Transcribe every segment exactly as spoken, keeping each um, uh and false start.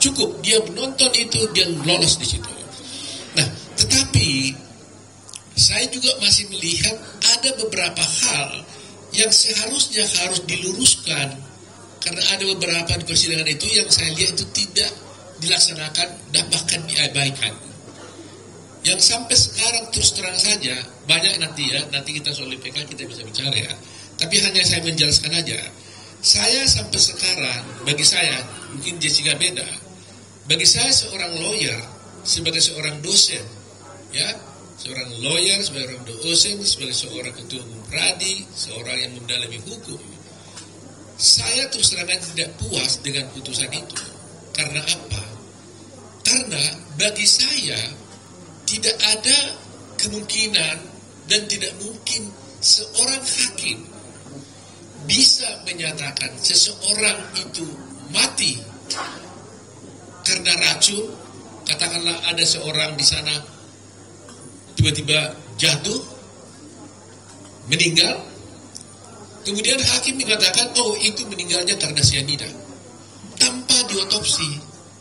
Cukup dia menonton itu, dia lolos di situ. Nah, tetapi saya juga masih melihat ada beberapa hal yang seharusnya harus diluruskan, karena ada beberapa di persidangan itu yang saya lihat itu tidak dilaksanakan dan bahkan diabaikan. Yang sampai sekarang terus terang saja banyak nanti ya, nanti kita soal I P K kita bisa bicara ya. Tapi hanya saya menjelaskan aja. Saya sampai sekarang, bagi saya, mungkin Jessica beda. Bagi saya seorang lawyer, sebagai seorang dosen, ya, seorang lawyer, sebagai seorang dosen, sebagai seorang ketua umum pradi, seorang yang mendalami hukum, saya terus terang tidak puas dengan putusan itu. Karena apa? Karena bagi saya tidak ada kemungkinan dan tidak mungkin seorang hakim bisa menyatakan seseorang itu mati karena racun. Katakanlah ada seorang di sana tiba-tiba jatuh, meninggal, kemudian hakim mengatakan, oh itu meninggalnya karena cyanida, tanpa diotopsi.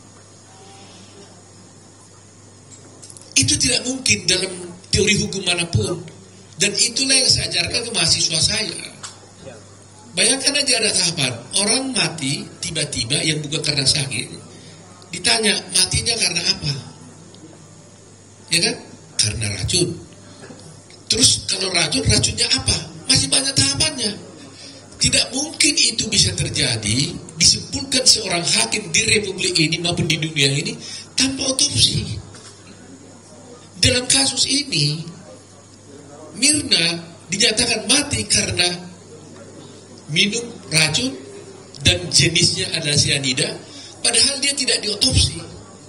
Itu tidak mungkin dalam teori hukum manapun. Dan itulah yang saya ajarkan ke mahasiswa saya. Bayangkan aja ada tahapan, orang mati tiba-tiba yang bukan karena sakit. Ditanya, matinya karena apa? Ya kan? Karena racun. Terus kalau racun, racunnya apa? Masih banyak tahapannya. Tidak mungkin itu bisa terjadi, disimpulkan seorang hakim di republik ini maupun di dunia ini tanpa otopsi. Dalam kasus ini, Mirna dinyatakan mati karena minum racun dan jenisnya adalah cyanida, padahal dia tidak diotopsi.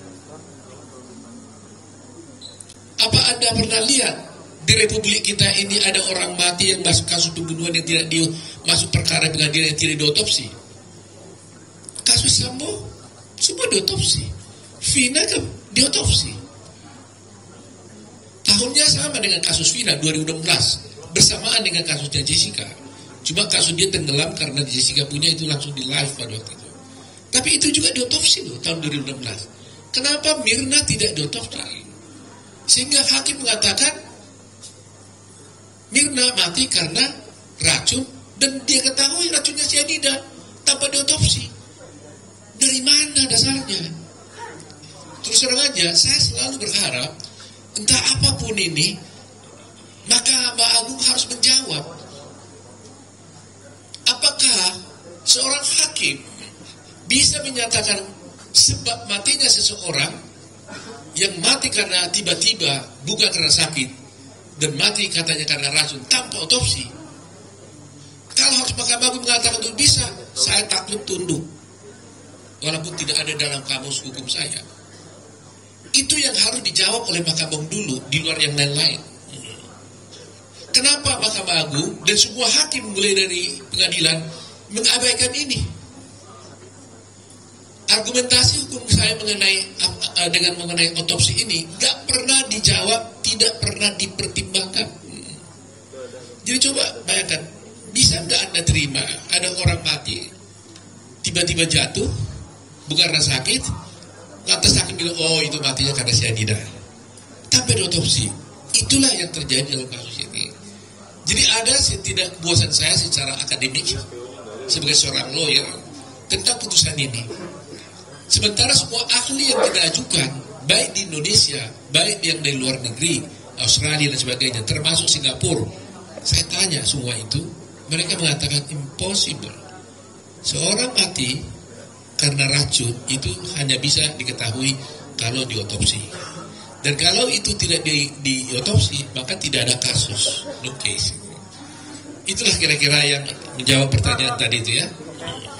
Apa Anda pernah lihat di republik kita ini ada orang mati yang masuk kasus pembunuhan yang tidak di, masuk perkara pengadilan yang tidak diotopsi? Kasus Sambo semua diotopsi, Vina kan diotopsi. Tahunnya sama dengan kasus Vina dua ribu enam belas, bersamaan dengan kasusnya Jessica. Cuma kasus dia tenggelam karena Jessica punya itu langsung di live pada waktu itu. Tapi itu juga diotopsi loh tahun dua ribu enam belas. Kenapa Mirna tidak diotopsi? Sehingga hakim mengatakan Mirna mati karena racun dan dia ketahui racunnya cyanida tanpa diotopsi. Dari mana dasarnya? Terus terang aja, saya selalu berharap entah apapun ini, Mahkamah Agung harus menjawab. Apakah seorang hakim bisa menyatakan sebab matinya seseorang yang mati karena tiba-tiba bukan karena sakit dan mati katanya karena racun tanpa otopsi? Kalau harus Mahkamah Agung mengatakan itu bisa, saya takut tunduk. Walaupun tidak ada dalam kamus hukum saya. Itu yang harus dijawab oleh Mahkamah Agung dulu, di luar yang lain-lain. Kenapa Mahkamah Agung dan semua hakim mulai dari pengadilan mengabaikan ini? Argumentasi hukum saya mengenai dengan mengenai otopsi ini gak pernah dijawab, tidak pernah dipertimbangkan. Jadi coba bayangkan, bisa nggak Anda terima ada orang mati tiba-tiba jatuh bukan karena sakit, lantas hakim bilang oh itu matinya karena cyanida tanpa diotopsi? Itulah yang terjadi dalam kasus ini. Jadi ada ketidakpuasan saya secara akademik sebagai seorang lawyer tentang putusan ini. Sementara semua ahli yang kita ajukan, baik di Indonesia, baik yang dari luar negeri, Australia dan sebagainya, termasuk Singapura, saya tanya semua itu, mereka mengatakan impossible. Seorang mati karena racun itu hanya bisa diketahui kalau diotopsi. Dan kalau itu tidak di, diotopsi, maka tidak ada kasus, no case. Itulah kira-kira yang menjawab pertanyaan tadi itu ya.